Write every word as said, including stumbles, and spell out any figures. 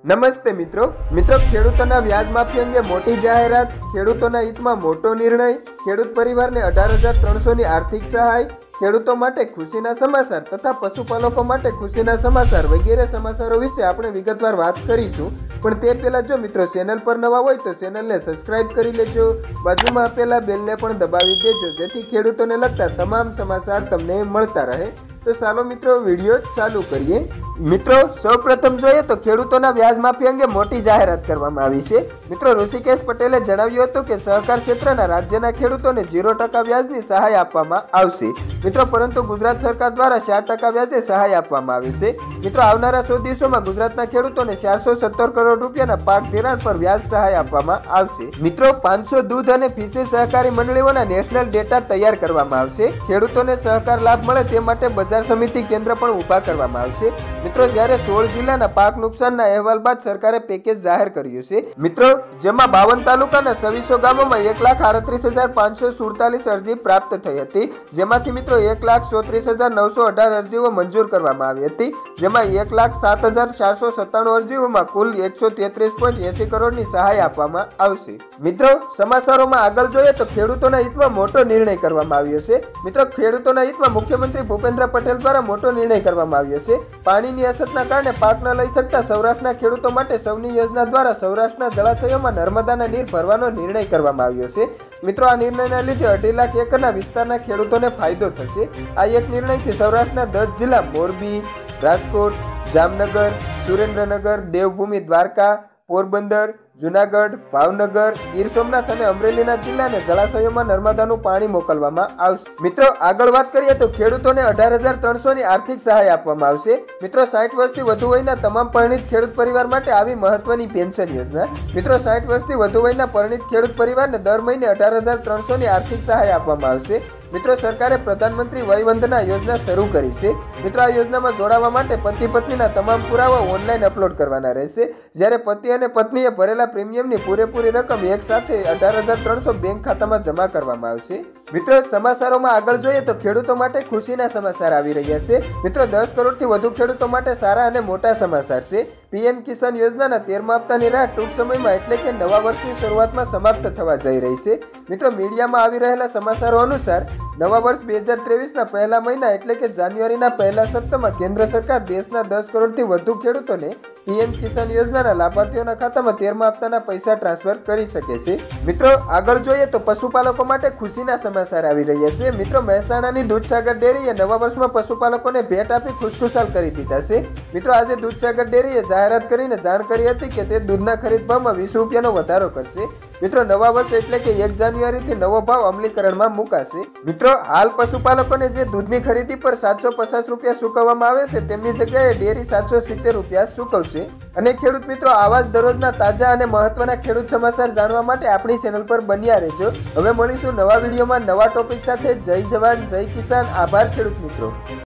નમસ્તે મિત્રો મિત્રો ખેડૂતોના વ્યાજ માફી અંગે મોટી જાહેરાત, ખેડૂતોના હિતમાં મોટો નિર્ણય, ખેડૂત પરિવારને અઢાર હજાર ત્રણસો ની આર્થિક સહાય, ખેડૂતો માટે ખુશીના સમાચાર તથા પશુપાલકો માટે ખુશીના સમાચાર વગેરે સમાચારો વિશે આપણે વિગતવાર વાત કરીશું। પણ તે પહેલા જો મિત્રો ચેનલ પર નવા હોય તો ચેનલને સબસ્ક્રાઇબ કરી લેજો, બાજુમાં આપેલા બેલને પણ દબાવી દેજો જેથી ખેડૂતોને લગતા તમામ સમાચાર તમને મળતા રહે। તો ચાલો મિત્રો વિડીયો ચાલુ કરીએ। મિત્રો સૌપ્રથમ જોઈએ તો ખેડૂતોના વ્યાજ માફી અંગે મોટી જાહેરાત કરવામાં આવી છે। મિત્રો ઋષિકેશ પટેલે જણાવ્યું હતું કે સહકાર ક્ષેત્રના રાજ્યના ખેડૂતોને ઝીરો ટકા વ્યાજની સહાય આપવામાં આવશે। મિત્રો પરંતુ ગુજરાત સરકાર દ્વારા ચાર ટકા વ્યાજે સહાય આપવામાં આવી છે। મિત્રો આવનારા સો દિવસોમાં ગુજરાતના ખેડૂતોને ચારસો સત્તર કરોડ રૂપિયાના પાક ધિરાણ પર વ્યાજ સહાય આપવામાં આવશે। મિત્રો પાંચસો દૂધ અને ફિશરી સહકારી મંડળીઓના નેશનલ ડેટા તૈયાર કરવામાં આવશે। ખેડૂતોને સહકાર લાભ મળે તે માટે બજાર સમિતિ કેન્દ્ર પણ ઊભા કરવામાં આવશે। મિત્રો જ્યારે સોળ જિલ્લાના પાક નુકસાનના અહેવાલ બાદ સરકારે પેકેજ જાહેર કર્યું છે। મિત્રો જેમાં બાવન તાલુકાના છવ્વીસો ગામોમાં એક લાખ આડત્રીસ હજાર પાંચસો સુડતાલીસ અરજી પ્રાપ્ત થઈ હતી, જેમાંથી મિત્રો એક લાખ ચોત્રીસ હજાર નવસો અઢાર અરજીઓ મંજૂર કરવામાં આવી હતી, જેમાં એક લાખ સાત હજાર ચારસો સત્તાણું અરજીઓમાં કુલ એકસો તેત્રીસ પોઈન્ટ એસી કરોડની સહાય આપવામાં આવશે। મિત્રો સમાચારોમાં આગળ જોઈએ તો ખેડૂતોના હિતમાં મોટો નિર્ણય કરવામાં આવ્યો છે। મિત્રો ખેડૂતોના હિતમાં મુખ્યમંત્રી ભૂપેન્દ્ર પટેલ દ્વારા મોટો નિર્ણય કરવામાં આવ્યો છે। પાણીની અછતના કારણે પાક ન લઈ શકતા સૌરાષ્ટ્રના ખેડૂતો માટે સૌની યોજના દ્વારા સૌરાષ્ટ્રના જળાશયોમાં નર્મદાના નીર ભરવાનો નિર્ણય કરવામાં આવ્યો છે। મિત્રો આ નિર્ણયના લીધે અઢી લાખ એકરના વિસ્તારના ખેડૂતોને ફાયદો થશે। આ એક નિર્ણયથી સૌરાષ્ટ્રના દસ જિલ્લા મોરબી, રાજકોટ, જામનગર, સુરેન્દ્રનગર, દેવભૂમિ દ્વારકા, પોરબંદર, જુનાગઢ, ભાવનગર, ગીર સોમનાથ અને અમરેલીના જિલ્લાને જળાશયોમાં નર્મદાનું પાણી મોકલવામાં આવશે। મિત્રો આગળ વાત કરીએ તો ખેડૂતોને અઢાર હજાર ત્રણસો ની આર્થિક સહાય આપવામાં આવશે। મિત્રો સાઠ વર્ષથી વધુ વયના તમામ પરિણીત ખેડૂત પરિવાર માટે આવી મહત્વની પેન્શન યોજના। મિત્રો સાઠ વર્ષથી વધુ વયના પરિણીત ખેડૂત પરિવારને દર મહિને અઢાર હજાર ત્રણસો ની આર્થિક સહાય આપવામાં આવશે। મિત્રો સરકારે પ્રધાનમંત્રી વય વંદના યોજના શરૂ કરી છે। મિત્રો આ યોજનામાં જોડાવા માટે પતિ પત્નીના તમામ પુરાવા ઓનલાઈન અપલોડ કરવાના રહેશે, જ્યારે પતિ અને પત્નીએ ભરેલા પ્રીમિયમની પૂરેપૂરી રકમ એક સાથે અઢાર હજાર ત્રણસો બેંક ખાતામાં જમા કરવામાં આવશે। મિત્રો સમાચારોમાં આગળ જોઈએ તો ખેડૂતો માટે ખુશીના સમાચાર આવી રહ્યા છે। મિત્રો દસ કરોડથી વધુ ખેડૂતો માટે સારા અને મોટા સમાચાર છે। પીએમ કિસાન યોજનાના તેરમા હપ્તાની રાહ ટૂંક સમયમાં એટલે કે નવા વર્ષની શરૂઆતમાં સમાપ્ત થવા જઈ રહી છે। મિત્રો મીડિયામાં આવી રહેલા સમાચારો અનુસાર નવા વર્ષ બે હજાર ત્રેવીસના પહેલા મહિના એટલે કે જાન્યુઆરીના પહેલા સપ્તાહમાં કેન્દ્ર સરકાર દેશના દસ કરોડથી વધુ ખેડૂતોને પીએમ કિસાન યોજનાના લાભાર્થીઓના ખાતામાં તેરમા હપ્તાના પૈસા ટ્રાન્સફર કરી શકે છે। મિત્રો આગળ જોઈએ તો પશુપાલકો માટે ખુશીના સમાચાર આવી રહ્યા છે। મિત્રો મહેસાણાની દૂધસાગર ડેરીએ નવા વર્ષમાં પશુપાલકોને ભેટ આપી ખુશખુશાલ કરી દીધા છે। મિત્રો આજે દૂધસાગર ડેરીએ જાહેરાત કરીને જાણ કરી હતી કે તે દૂધના ખરીદ ભાવમાં વીસ રૂપિયાનો વધારો કરશે। મિત્રો નવા વર્ષ એટલે કે એક જાન્યુઆરીથી નવો ભાવ અમલીકરણમાં મુકાશે। મિત્રો હાલ પશુપાલકોને જે દૂધની ખરીદી પર સાતસો પચાસ રૂપિયા ચૂકવવામાં આવે છે તેમની જગ્યાએ ડેરી સાતસો સિત્તેર રૂપિયા ચૂકવશે। અને ખેડૂત મિત્રો આવા જ દરરોજના તાજા અને મહત્વના ખેડૂત સમાચાર જાણવા માટે આપણી ચેનલ પર બન્યા રહેજો। હવે મળીશું નવા વિડીયોમાં નવા ટોપિક સાથે। જય જવાન જય કિસાન। આભાર ખેડૂત મિત્રો।